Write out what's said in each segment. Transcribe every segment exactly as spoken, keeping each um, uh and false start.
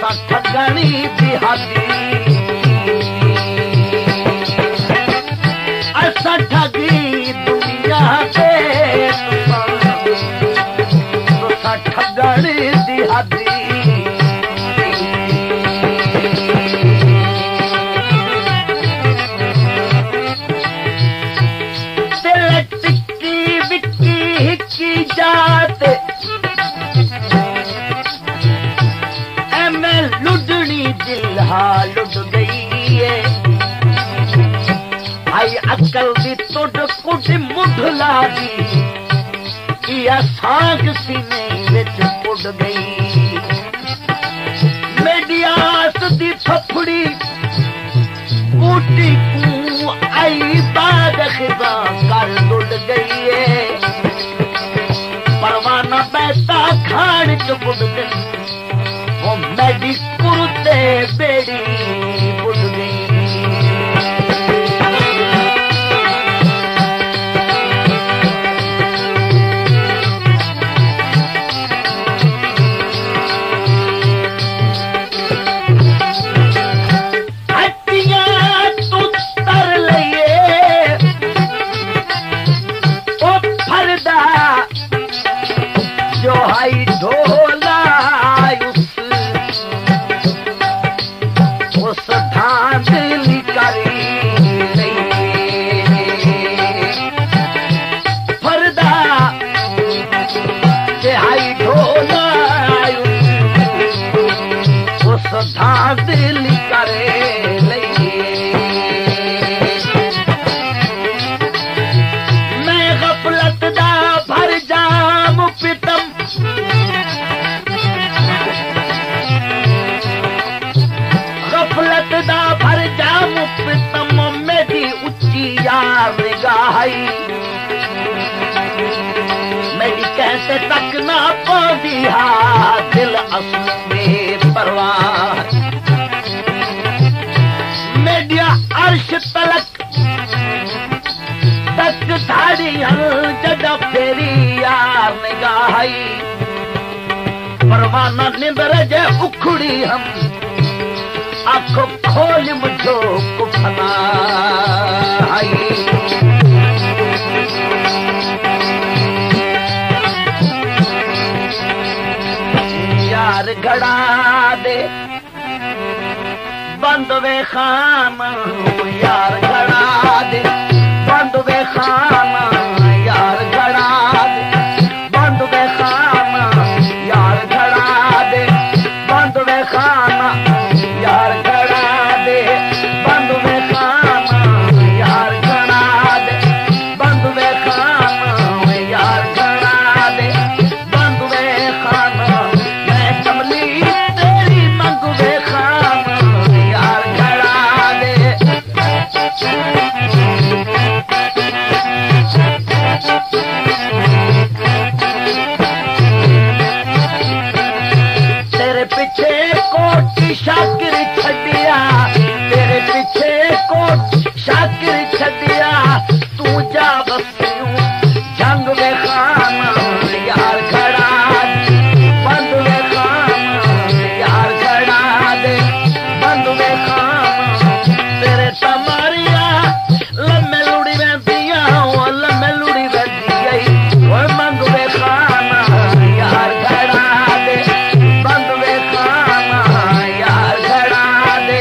ठगनी दिहाती असा ठगी दुनिया के तुसा ठगनी दिहाती टिक्की विक्की हिक्की जात एमे लुडनी जिल्हा लुट गई है आई अकल दी तुड कुट मुढ़ला दी या साग सीने विच पुड़ गई मेडियास दी फफड़ी कूटी कू आई बाद खिजा कर लुट गई है परवाना बैठा खान च बुड़ गई वो मेरी कुर्ते बेड़ी बुड़ गई मेरी कैसे तक ना पौधी हा दिल असमे परवाह मेडिया अर्श तलक तक धाड़ी जदा फेरी यार निगाही परवाना निबर जे उखड़ी हम आंखों खोल मुझो कुफना यार घड़ा दे बंद वे खाना यार घड़ा दे बंद वे खाना यार घड़ा दे बंद वे खाना यार घड़ा दे बंद वे खाना यार घड़ा दे बंद वे खाना यार घड़ा दे बंद वे खाना यार घड़ा दे बंद वे खाना मैं कमली तेरी मंग वे खाना यार घड़ा दे तेरे पीछे कोटी शाकिर छदिया तेरे पीछे कोट शाकिर छदिया तू जा बसियूं जंग वे खाना यार घड़ा दे बंद वे खाना यार घड़ा दे बंद वे खाना तेरे तमारिया लम्मे लुड़ी वेंदिया लम्मे लुड़ी वेंदी गई वो मंग वे खाना यार घड़ा दे बंद वे खाना यार घड़ा दे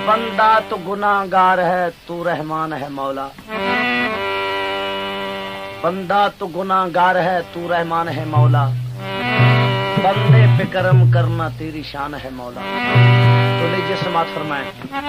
बंदा तो गुनाहगार है, तू रहमान है मौला। बंदा तो गुनाहगार है, तू रहमान है मौला। बंदे पे करम करना तेरी शान है मौला। तो लीजिए समात फरमाएं।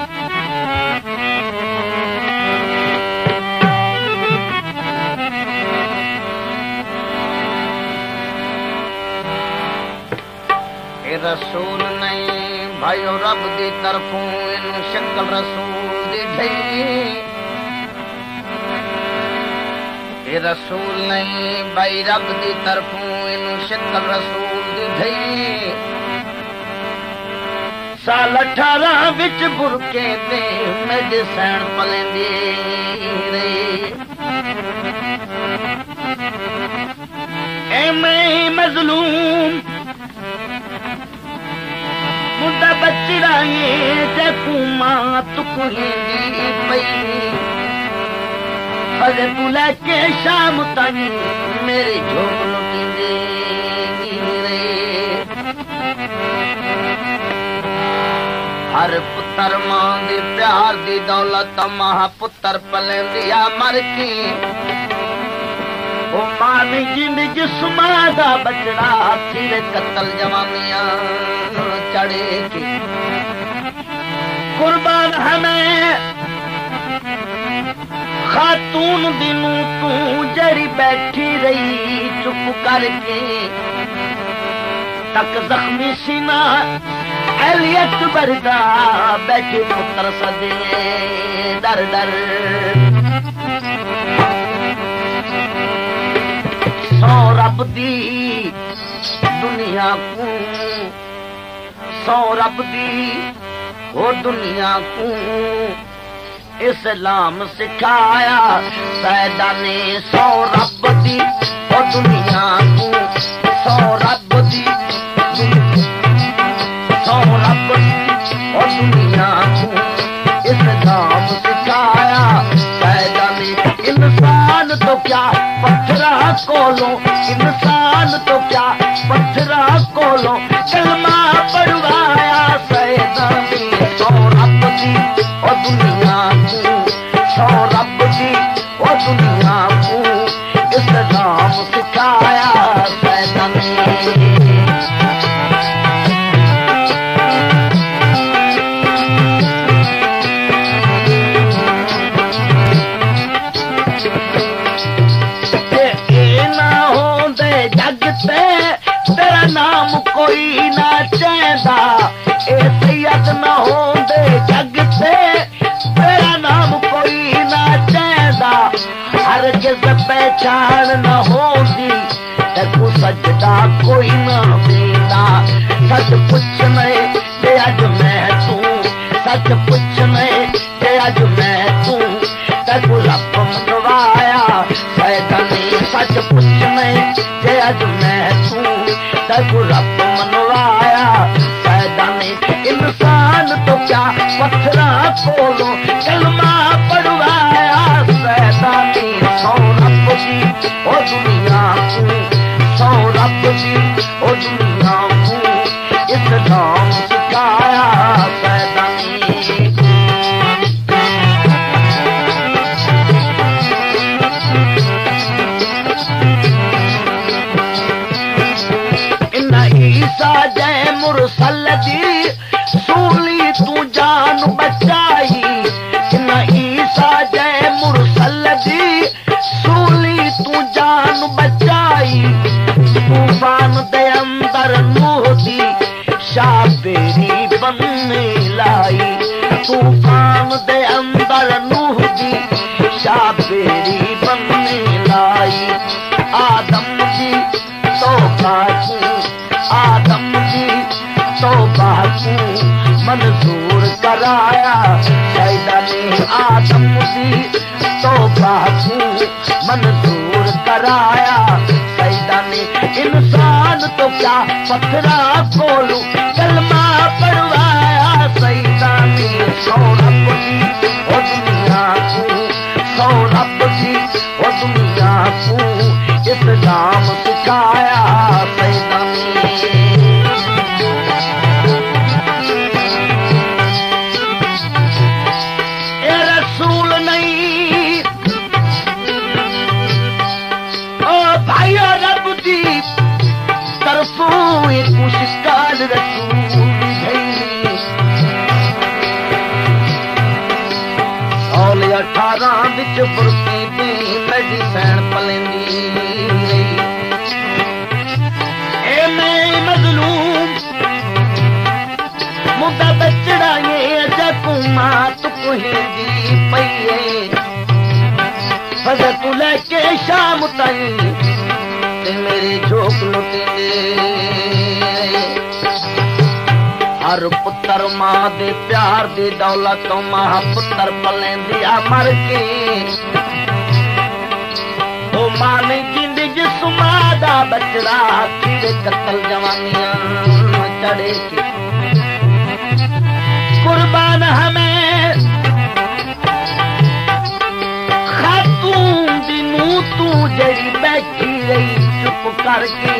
ए रसूल नहीं भाइयों रब दी तरफों इन शक्ल रसूल दी ढई। ए रसूल नहीं भाई रब दी तरफों इन शक्ल रसूल दी ढई। साल अठारह विच बुरके ते मेरे सैन पलेंदी रही। ए मैं मजलूम मुद्दा बचड़ा ये देखू मां तुकुही दी पई। अरे तू लेके शाम ताई मेरे झोंक लुटी रे। हर पुत्र मां दी प्यार दी दौलत महा पुत्र पलेंदिया मर की। ओ मां दी जिंद जिस्मा दा बचड़ा फिर कतल जवानिया चढ़े के। कुर्बान हमें खातून दिनू तू जड़ी बैठी रही चुप करके। तक जख्मी सीना एलियत बरदा बैठे पुत्र सदे डर डर। सौ रब दी दुनिया को, सौ रब दी ओ दुनिया को इस्लाम सिखाया सैदा ने। सौ रब दी ओ दुनिया को, सौ रब दी, सौ रब दी ओ दुनिया को इस्लाम सिखाया सैदा ने। इंसान तो क्या पत्थरा कोलो, इंसान तो क्या पत्थरा कोलो कलमा पढ़वाया सैदा ने। सौ रब दी ओ दुनिया को, सौ रब दी ओ दुनिया को इस्लाम सिखाया सैदा ने। तेरा नाम कोई ना चैदा, ए सैयद ना होंदे जग से तेरा नाम कोई ना चैदा। हर किस पहचान न होंदी तेकू सजदा कोई ना देता। सच पुछने ते अज मैं तू, सच पुछने ते अज मैं तू तेकू रब मनवाया सैदा ने। सच पुछने ते अज मैं तू तेकू रब मनवाया सैदा ने। इंसान तो क्या पत्थरा कोलो कलमा पढ़वाया सैदा ने। सौ रब दी ओ दुनिया को, सौ रब दी ओ दुनिया को इस्लाम सिखाया सैदा ने। ईसा जय मुरसल दी सूली तू जान बचाई। न ईसा जय मुरसल दी सूली तू जान बचाई। तूफान दे अंदर नूह दी शाबेरी बनने लाई। तूफान दे अंदर नूह दी शाबेरी बनने लाई। आदम दी तौबा की, आदम की तौबा को मंजूर कराया सैदा ने। आदम की तौबा को मंजूर कराया सैदा ने। इंसान तो क्या पत्थरा कोलू कलमा पढ़वाया सैदा ने। सौ रब की ओ दुनिया को, सौ रब की ओ दुनिया को इस्लाम सिखाया सैदा ने। बाजारां विच बुरकी दी मेरी भैन पलेंदी ए मैं मजलूम मुद्दा बचड़ा ये जकुमा तू कुहिंदी पईए फजर तू लेके शाम ताईं ते मेरे झोक लुटेंदे हर पुत्र मां दे प्यार दी दौलत तो मां पुत्र पलेंदिया मर के ओ मां ने जिंद जिस्मा दा बचड़ा कीड़े कत्ल जवानियां चढ़े के कुर्बान हमें खातून दिनू तू जड़ी बैठी रही चुप करके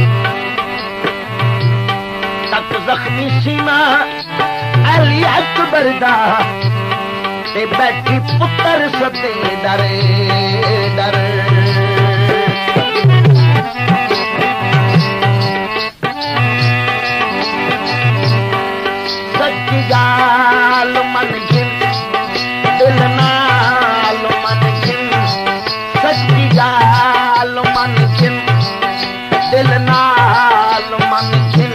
तक जख्मी सीना अली अकबर दा ते बैठी पुत्र सते डरे डर सच्ची गाल मन गिन दिल नाल मन गिन सच्ची गाल मन गिन दिल नाल मन गिन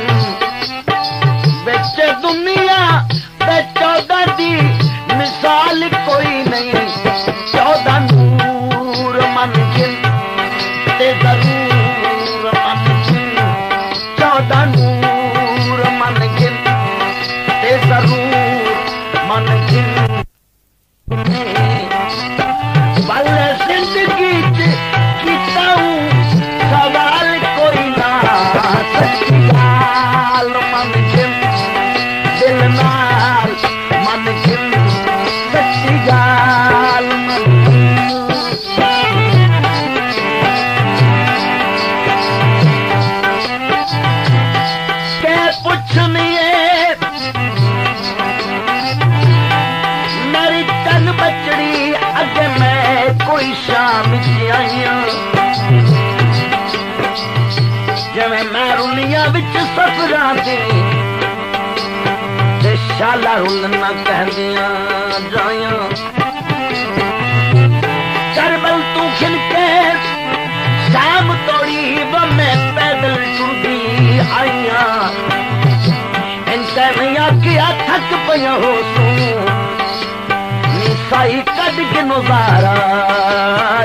दुनिया में चौदह दी मिसाल कोई नहीं चौदह नूर मन गिन ते जरूर मन गिन चौदह नूर मन गिन ते जरूर मन गिन बल जिंदगी कीता हूँ सवाल कोई ना सच्ची गाल मन गिन दिल नाल मन गिन सच्ची गाल मन के पुछनिए मेरी तन बचड़ी अगे मैं कोई शाम आईया जिवें मैं रुनिया विच सफरां दी शाला रुलना कहदियां जाया करबल तू खिलके शाम तोड़ी वो मैं पैदल टुरदी आईया इनसे मैया किया थक पया हो तू निसाई कद के नजारा